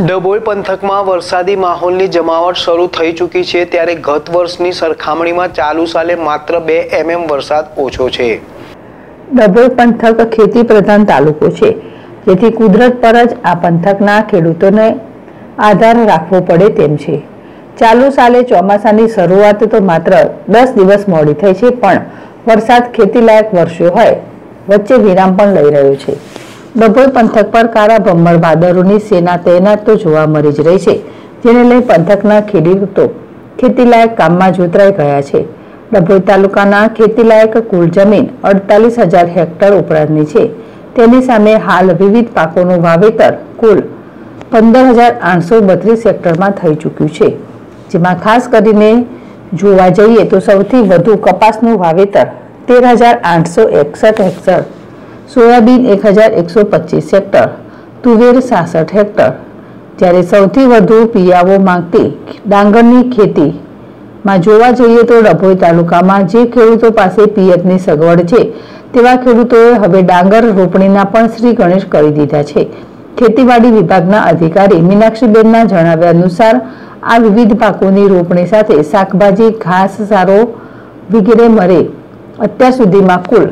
ડભોઈ પંથકમાં વરસાદી માહોલની જમાવટ શરૂ થઈ ચૂકી છે, ત્યારે ગત વર્ષની સરખામણીમાં ચાલુ સાલે માત્ર 2 mm વરસાદ ઓછો છે। ડભોઈ પંથક ખેતી પ્રધાન તાલુકો છે, જેથી કુદરત પર જ આ પંથકના ખેડૂતોને આધાર રાખવો પડે તેમ છે। ચાલુ સાલે ચોમાસાની શરૂઆત તો માત્ર 10 દિવસ મોડી થઈ છે, પણ વરસાદ ખેતીલાયક વરસ્યો હોય વચ્ચે વિરામ પણ લઈ રહ્યો છે। ડભોઈ પંથક પર કાળા ભમ્મર વાદળોની સેના તૈનાત તો જોવા મળી જ રહી છે, જેને લઈ પંથકના ખેડૂતો ખેતીલાયક કામમાં જોતરાઈ ગયા છે। ડભોઈ તાલુકાના ખેતીલાયક કુલ જમીન 48,000 હેક્ટર ઉપરાંતની છે। તેની સામે હાલ વિવિધ પાકોનું વાવેતર કુલ 15,832 હેક્ટરમાં થઈ ચૂક્યું છે, જેમાં ખાસ કરીને જોવા જઈએ તો સૌથી વધુ કપાસનું વાવેતર 13,861 હેક્ટર, સોયાબીન 1,125 હેક્ટર, તુવેર 66 હેક્ટર, જ્યારે સૌથી વધુ પિયાવો માંગતી ડાંગરની ખેતીમાં જોવા જઈએ તો ડભોઈ તાલુકામાં જે ખેડૂતો પાસે પિયતની સગવડ છે તેવા ખેડૂતોએ હવે ડાંગર રોપણીના પણ શ્રી ગણેશ કરી દીધા છે। ખેતીવાડી વિભાગના અધિકારી મીનાક્ષીબેનના જણાવ્યા અનુસાર આ વિવિધ પાકોની રોપણી સાથે શાકભાજી, ઘાસચારો વગેરે મળે અત્યાર સુધીમાં કુલ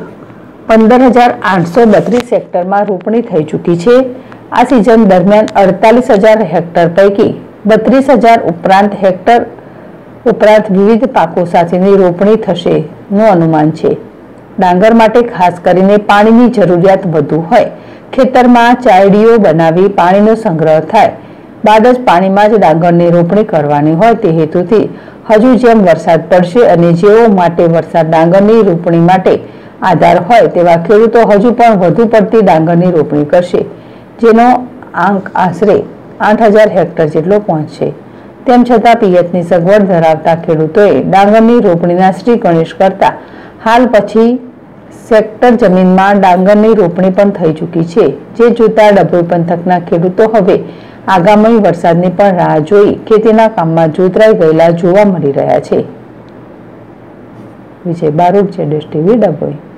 15,832 હેક્ટરમાં રોપણી થઈ ચૂકી છે। આ સિઝન દરમિયાન 48,000 હેક્ટર પૈકી 32,000 ઉપરાંત વિવિધ પાકો સાથેની રોપણી થશેનું અનુમાન છે। ડાંગર માટે ખાસ કરીને પાણીની જરૂરિયાત વધુ હોય, ખેતરમાં ચાયડીઓ બનાવી પાણીનો સંગ્રહ થાય બાદ જ પાણીમાં જ ડાંગરની રોપણી કરવાની હોય તે હેતુથી હજુ જેમ વરસાદ પડશે અને જેઓ માટે વરસાદ ડાંગરની રોપણી માટે આધાર હોય તેવા ખેડૂતો હજુ પણ વધુ પડતી ડાંગરની રોપણી કરશે, જેનો આંક આશરે 8,000 હેક્ટર જેટલો પહોંચશે। તેમ છતાં પિયતની સગવડ ધરાવતા ખેડૂતોએ ડાંગરની રોપણીના શ્રી ગણેશ કરતા હાલ પછી સેક્ટર જમીનમાં ડાંગરની રોપણી પણ થઈ ચૂકી છે, જે જોતા ડભોઈ પંથકના ખેડૂતો હવે આગામી વરસાદની પણ રાહ જોઈ ખેતીના કામમાં જોતરાઈ ગયેલા જોવા મળી રહ્યા છે। વિજય બારોટ, ZSTV, ડભોઈ।